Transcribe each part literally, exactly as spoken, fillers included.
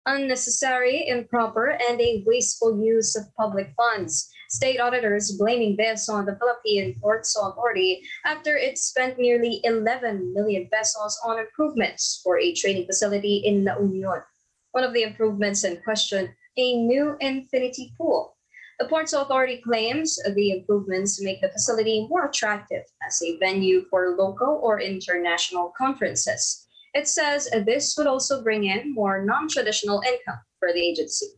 unnecessary, improper, and a wasteful use of public funds. State auditors blaming this on the Philippine Ports Authority after it spent nearly eleven million pesos on improvements for a training facility in La Union. One of the improvements in question, a new infinity pool. The Ports Authority claims the improvements make the facility more attractive as a venue for local or international conferences. It says this would also bring in more non-traditional income for the agency.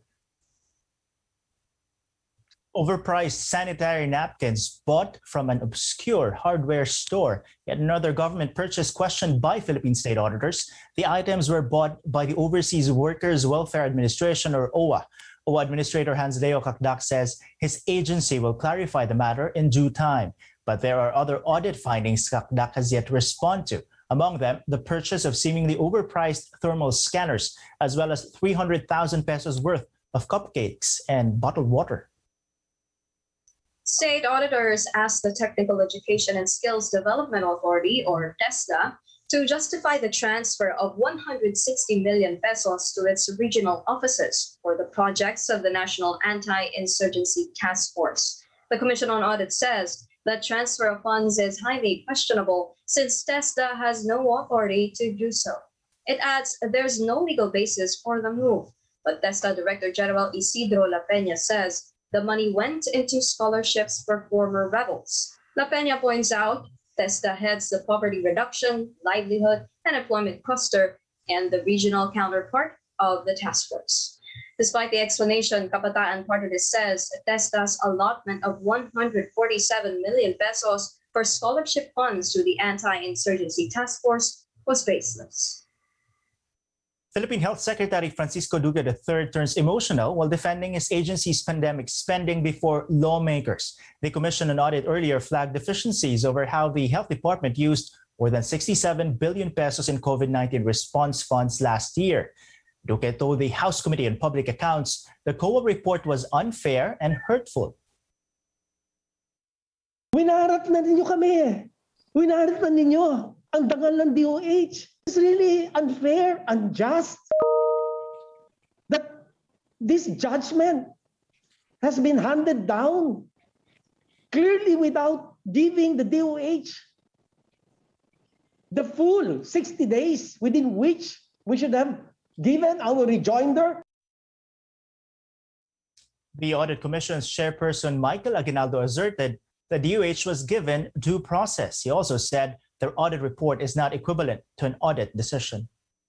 Overpriced sanitary napkins bought from an obscure hardware store. Yet another government purchase questioned by Philippine state auditors. The items were bought by the Overseas Workers Welfare Administration, or O W A. O W A Administrator Hans Leo Cacdac says his agency will clarify the matter in due time. But there are other audit findings Cacdac has yet to respond to. Among them, the purchase of seemingly overpriced thermal scanners, as well as three hundred thousand pesos worth of cupcakes and bottled water. State auditors asked the Technical Education and Skills Development Authority, or TESDA, to justify the transfer of one hundred sixty million pesos to its regional offices for the projects of the National Anti-Insurgency Task Force. The Commission on Audit says that transfer of funds is highly questionable since TESDA has no authority to do so. It adds there's no legal basis for the move, but TESDA Director General Isidro La Peña says the money went into scholarships for former rebels. La Peña points out TESDA heads the Poverty Reduction, Livelihood, and Employment Cluster and the regional counterpart of the task force. Despite the explanation, Kabataan Party List says TESDA's allotment of one hundred forty-seven million pesos for scholarship funds to the Anti-Insurgency Task Force was baseless. Philippine Health Secretary Francisco Duque the third turns emotional while defending his agency's pandemic spending before lawmakers. The Commission on Audit earlier flagged deficiencies over how the Health Department used more than sixty-seven billion pesos in COVID nineteen response funds last year. Duque told the House Committee on Public Accounts the C O A report was unfair and hurtful. Winarat na ninyo kami eh. Winarat na ninyo ang dangal ng D O H. It's really unfair, unjust that this judgment has been handed down clearly without giving the D O H the full sixty days within which we should have given our rejoinder. The Audit Commission's chairperson Michael Aguinaldo asserted the D O H was given due process. He also said their audit report is not equivalent to an audit decision.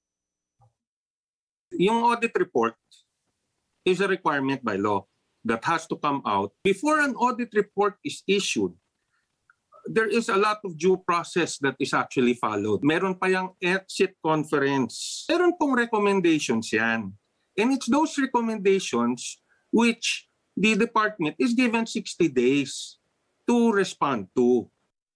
Yung audit report is a requirement by law that has to come out. Before an audit report is issued, there is a lot of due process that is actually followed. Meron pa yung exit conference. Meron pong recommendations yan. And it's those recommendations which the department is given sixty days to respond to.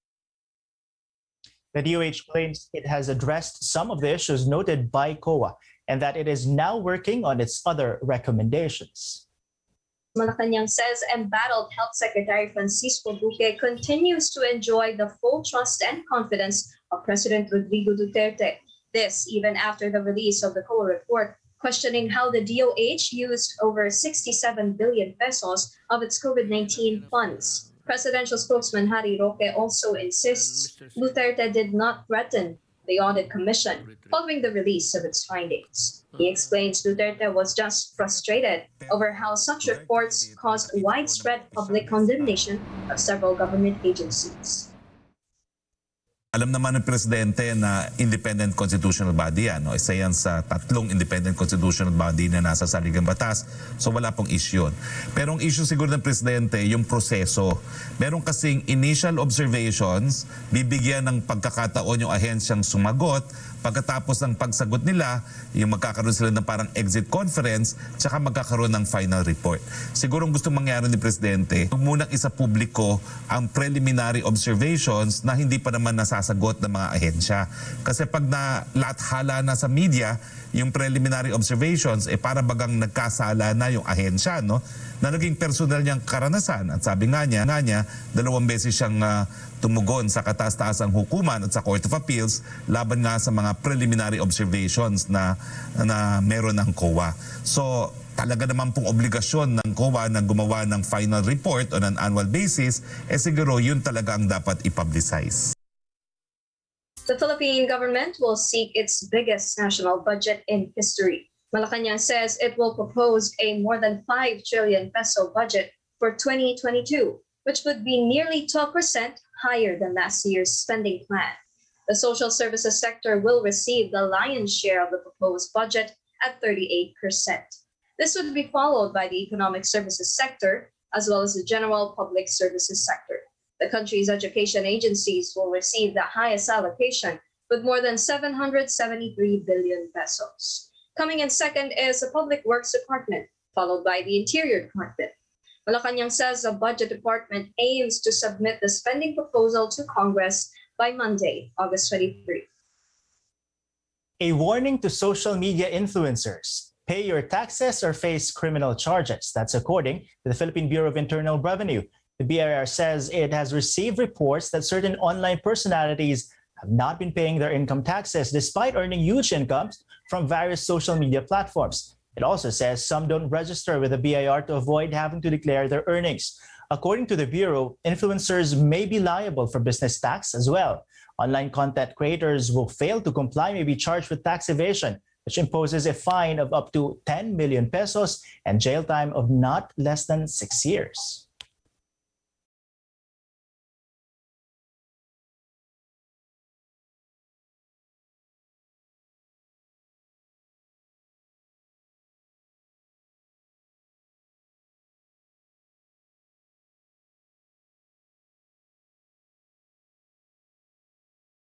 The D O H claims it has addressed some of the issues noted by C O A and that it is now working on its other recommendations. Malacanang says embattled Health Secretary Francisco Duque continues to enjoy the full trust and confidence of President Rodrigo Duterte. This even after the release of the C O A report questioning how the D O H used over sixty-seven billion pesos of its COVID nineteen funds. Presidential spokesman Harry Roque also insists Duterte did not threaten the Audit Commission following the release of its findings. He explains Duterte was just frustrated over how such reports caused widespread public condemnation of several government agencies. Alam naman ng Presidente na independent constitutional body yan. No? Isa yan sa tatlong independent constitutional body na nasa saligang batas. So wala pong issue yun. Pero ang issue siguro ng Presidente, yung proseso. Meron kasing initial observations, bibigyan ng pagkakataon yung ahensyang sumagot. Pagkatapos ng pagsagot nila, yung magkakaroon sila ng parang exit conference, tsaka magkakaroon ng final report. Siguro ang gusto mangyari ni Presidente, huwag munang isa publiko ang preliminary observations na hindi pa naman nasa sasagot ng mga ahensya. Kasi pag na lathala na sa media, yung preliminary observations, eh para bagang nagkasala na yung ahensya, no? Na naging personal niyang karanasan. At sabi nga niya, nga niya dalawang beses siyang uh, tumugon sa kataas-taasang hukuman at sa Court of Appeals laban nga sa mga preliminary observations na, na meron ng C O A. So, talaga naman pong obligasyon ng C O A na gumawa ng final report on an annual basis, eh siguro yun talaga ang dapat i-publicize. The Philippine government will seek its biggest national budget in history. Malacanang says it will propose a more than five trillion peso budget for twenty twenty-two, which would be nearly twelve percent higher than last year's spending plan. The social services sector will receive the lion's share of the proposed budget at thirty-eight percent. This would be followed by the economic services sector, as well as the general public services sector. The country's education agencies will receive the highest allocation with more than seven hundred seventy-three billion pesos. Coming in second is the Public Works Department, followed by the Interior Department. Malacanang says the Budget Department aims to submit the spending proposal to Congress by Monday, August twenty-third. A warning to social media influencers. Pay your taxes or face criminal charges. That's according to the Philippine Bureau of Internal Revenue. The B I R says it has received reports that certain online personalities have not been paying their income taxes despite earning huge incomes from various social media platforms. It also says some don't register with the B I R to avoid having to declare their earnings. According to the Bureau, influencers may be liable for business tax as well. Online content creators who fail to comply may be charged with tax evasion, which imposes a fine of up to ten million pesos and jail time of not less than six years.